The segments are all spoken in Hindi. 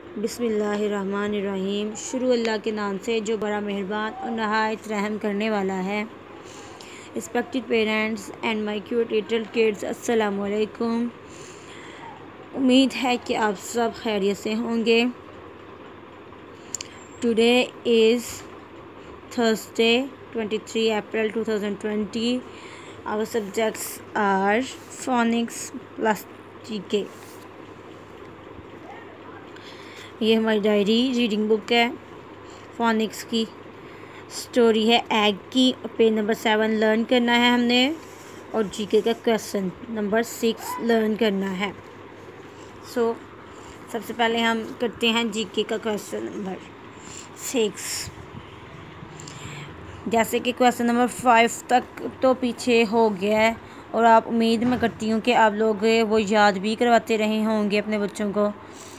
बिस्मिल्लाहिर्रहमानिर्रहीम। शुरू अल्लाह के नाम से जो बड़ा मेहरबान और नहायत रहम करने वाला है। Respected parents and my cute little kids, अस्सलामु अलैकुम। उम्मीद है कि आप सब खैरियत से होंगे। Today is Thursday 23 April 2020। Our subjects are phonics plus GK. ये हमारी डायरी रीडिंग बुक है। फोनिक्स की स्टोरी है एग की। पेज नंबर 7 लर्न करना है हमने, और जीके का क्वेश्चन नंबर 6 लर्न करना है। सबसे पहले हम करते हैं जीके का क्वेश्चन नंबर 6। जैसे कि क्वेश्चन नंबर 5 तक तो पीछे हो गया है, और आप उम्मीद मैं करती हूँ कि आप लोग वो याद भी करवाते रहे होंगे अपने बच्चों को,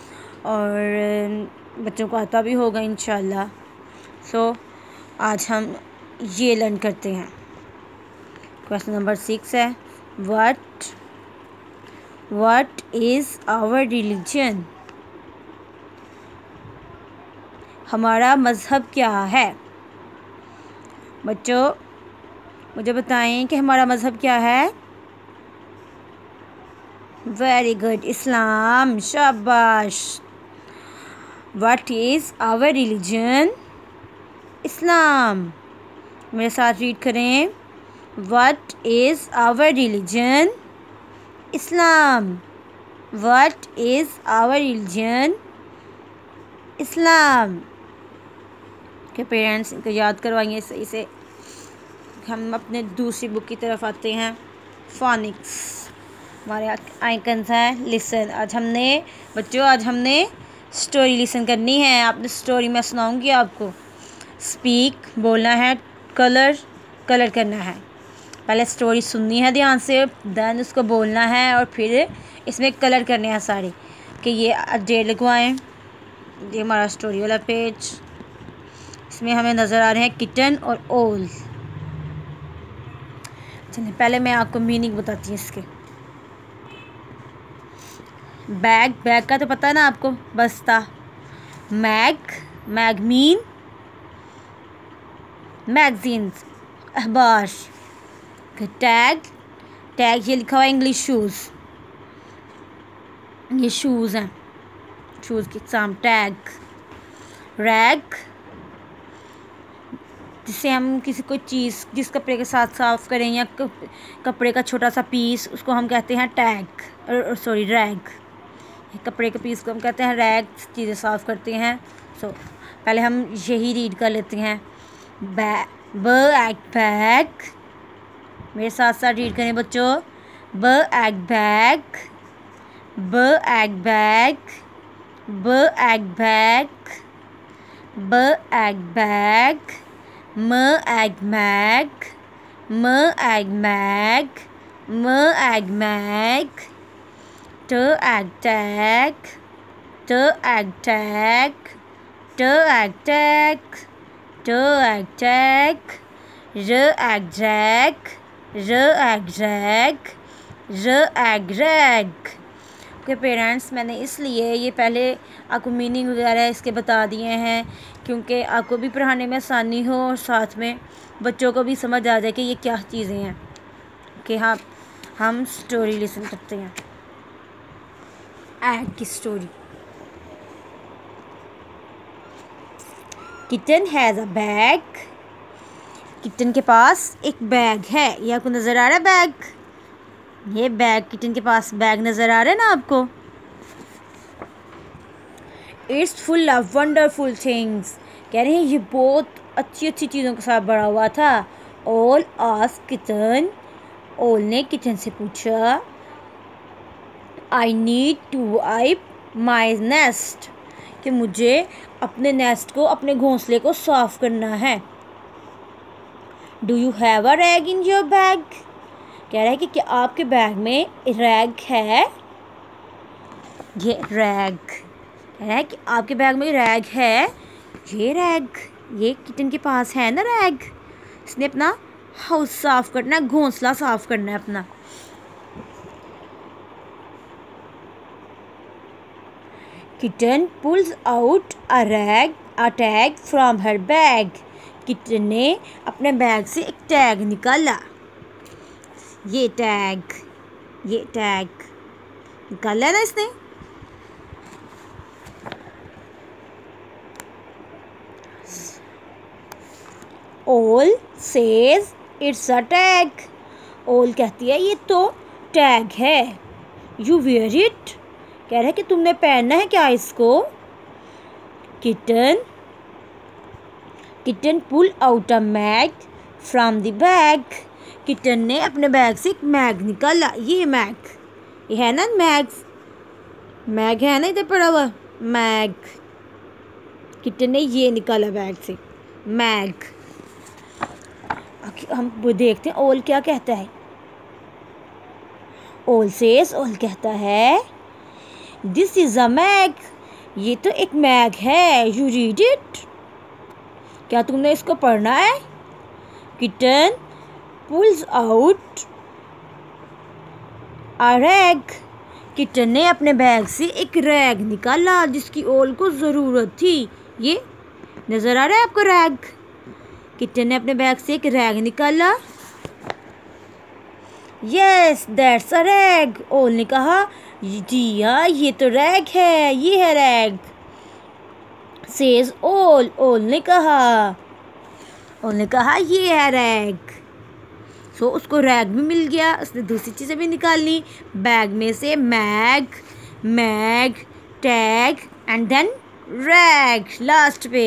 और बच्चों को आता भी होगा इंशाल्लाह। आज हम ये लर्न करते हैं। क्वेश्चन नंबर 6 है, व्हाट इज़ आवर रिलीजन? हमारा मज़हब क्या है? बच्चों मुझे बताएं कि हमारा मज़हब क्या है। वेरी गुड, इस्लाम, शाबाश। What is our religion? Islam. मेरे साथ रीड करें। What is our religion? Islam. What is our religion? Islam. के पेरेंट्स इनको याद करवाइए सही से। हम अपने दूसरी बुक की तरफ आते हैं। फोनिक्स हमारे आइकन्स हैं। लिसन। आज हमने स्टोरी लिसन करनी है। आपने स्टोरी मैं सुनाऊंगी आपको। स्पीक बोलना है, कलर करना है। पहले स्टोरी सुननी है ध्यान से, देन उसको बोलना है, और फिर इसमें कलर करने हैं सारे। कि ये डेट लिखवाएं। ये हमारा स्टोरी वाला पेज। इसमें हमें नज़र आ रहे हैं किटन और ओल। चलिए पहले मैं आपको मीनिंग बताती हूँ इसके। बैग का तो पता है ना आपको, बस्ता। मैग मीन मैगजीन्स, अखबार। टैग ये लिखा हुआ है इंग्लिश शूज़। ये शूज़ हैं, शूज़ के एग्जाम। टैग। रैग जिससे हम किसी कोई चीज़ जिस कपड़े के साथ साफ़ करें, या कपड़े का छोटा सा पीस, उसको हम कहते हैं रैग। कपड़े के पीस को हम कहते हैं रैग। चीज़ें साफ़ करते हैं। पहले हम यही रीड कर लेते हैं। बैग। मेरे साथ साथ रीड करें बच्चों। बैग। के पेरेंट्स मैंने इसलिए ये पहले आपको मीनिंग वगैरह इसके बता दिए हैं, क्योंकि आपको भी पढ़ाने में आसानी हो, और साथ में बच्चों को भी समझ आ जाए कि ये क्या चीज़ें हैं। कि हाँ, हम स्टोरी लिसन करते हैं। एग की story. Kitten has a bag. Kitten के पास एक बैग है। ये आपको नज़र आ रहा है बैग? ये बैग, किटन के पास बैग नज़र आ रहा है ना आपको? It's full of wonderful things. कह रहे हैं ये बहुत अच्छी चीज़ों के साथ भरा हुआ था। Owl asked kitten. ओल ने किटन से पूछा, I need to wipe my nest. कि मुझे अपने नेस्ट को, अपने घोंसले को साफ़ करना है। Do you have a rag in your bag? कह रहा है कि क्या आपके बैग में रैग है? ये रैग कह रहा है कि आपके बैग में रैग है। ये किटन के पास है ना रैग। इसने अपना हाउस साफ़ करना है, घोंसला साफ़ करना है अपना। Kitten pulls out a tag from her bag. Kitten ने अपने बैग से एक टैग निकाला. ये टैग निकाला ना इसने. Owl says it's a tag. Owl कहती है ये तो टैग है. You wear it. कह रहा है कि तुमने पहनना है क्या इसको. Kitten pull out a mag from the bag. Kitten ने अपने बैग से एक मैग निकाला. ये है ना मैग है ना इधर पड़ा हुआ मैग. किटन ने ये निकाला बैग से मैग. हम देखते हैं ओल क्या कहता है. ओल कहता है दिस इज अ मैग. ये तो एक मैग है. You read it. क्या तुमने इसको पढ़ना है. Kitten pulls out a rag. Kitten ने अपने बैग से एक रैग निकाला जिसकी ओल को ज़रूरत थी. ये नज़र आ रहा है आपको रैग. किटन ने अपने बैग से एक रैग निकाला. Yes that's a rag. Owl ने कहा जी हाँ ये तो रैग है. ये है रैग. सेज ओल ने कहा ये है रैग. सो उसको रैग भी मिल गया. उसने दूसरी चीज़ें भी निकाल ली बैग में से. Mag tag and then rag last पे.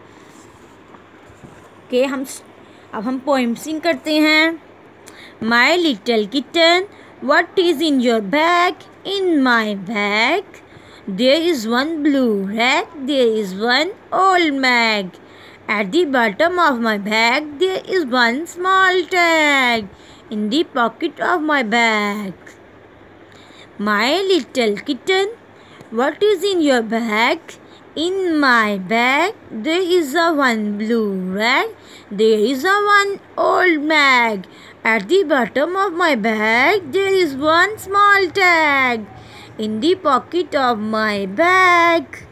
के अब हम पोएम सिंग करते हैं. My little kitten what is in your bag. In my bag there is one blue rag, there is one old mag. At the bottom of my bag there is one small tag. In the pocket of my bag. My little kitten, what is in your bag? In my bag there is a one blue rag, there is a one old mag. At the bottom of my bag there is one small tag. In the pocket of my bag.